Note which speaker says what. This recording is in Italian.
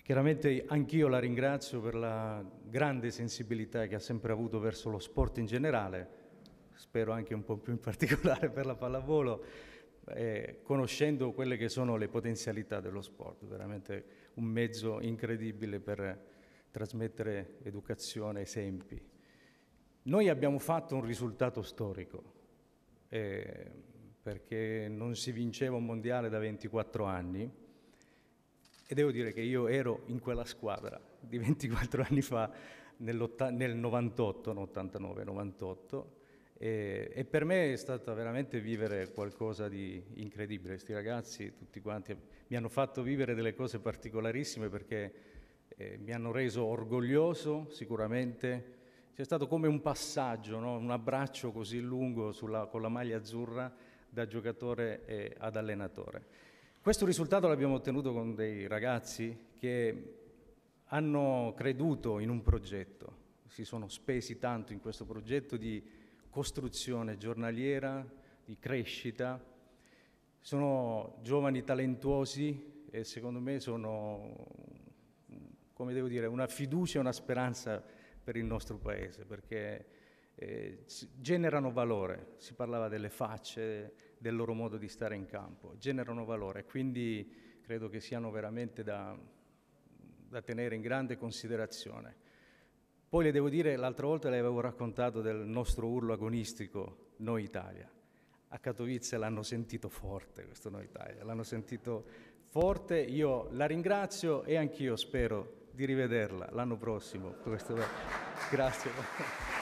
Speaker 1: Chiaramente anch'io la ringrazio per la grande sensibilità che ha sempre avuto verso lo sport in generale, spero anche un po' più in particolare per la pallavolo, conoscendo quelle che sono le potenzialità dello sport, veramente un mezzo incredibile per trasmettere educazione, esempi. Noi abbiamo fatto un risultato storico, perché non si vinceva un mondiale da 24 anni, e devo dire che io ero in quella squadra di 24 anni fa, nel 98, no, 89, 98, e per me è stato veramente vivere qualcosa di incredibile. Questi ragazzi, tutti quanti, mi hanno fatto vivere delle cose particolarissime perché mi hanno reso orgoglioso sicuramente. C'è stato come un passaggio, no? Un abbraccio così lungo con la maglia azzurra da giocatore ad allenatore. Questo risultato l'abbiamo ottenuto con dei ragazzi che hanno creduto in un progetto, si sono spesi tanto in questo progetto di costruzione giornaliera, di crescita. Sono giovani talentuosi e secondo me sono, come devo dire, una fiducia e una speranza per il nostro Paese, perché generano valore. Si parlava delle facce, del loro modo di stare in campo, generano valore, quindi credo che siano veramente da tenere in grande considerazione. Poi le devo dire, l'altra volta le avevo raccontato del nostro urlo agonistico Noi Italia. A Katowice l'hanno sentito forte questo Noi Italia, l'hanno sentito forte. Io la ringrazio e anch'io spero di rivederla l'anno prossimo. Grazie.